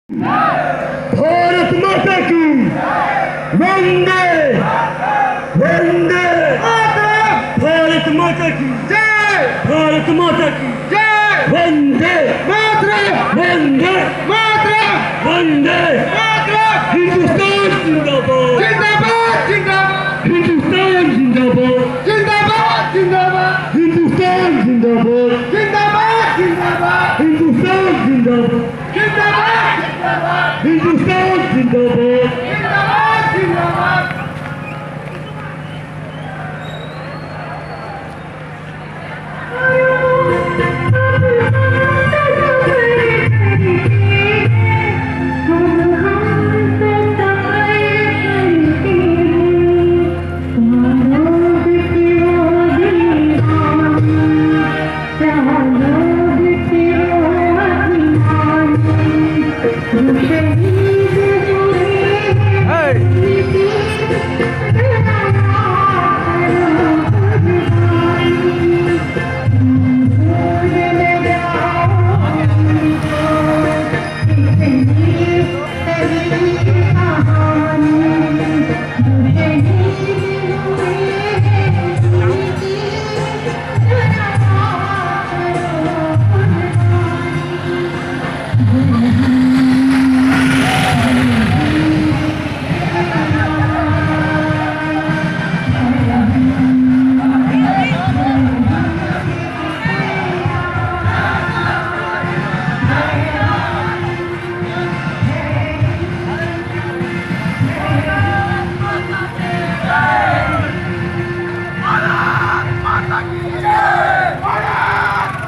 भारत माता की वंदे वंदे भारत माता की जय भारत माता की जय वंदे मातरम वंदे मातरम वंदे मातरम हिंदुस्तान जिंदाबाद जिंदाबाद जिंदाबाद हिंदुस्तान जिंदाबाद जिंदाबाद जिंदाबाद हिंदुस्तान जिंदाबाद जिंदाबाद जिंदाबाद हिंदुस्तान जिंदाबाद जिंदाबाद हिंदुस्तान जिंदाबाद जिंदाबाद जिंदाबाद Hey!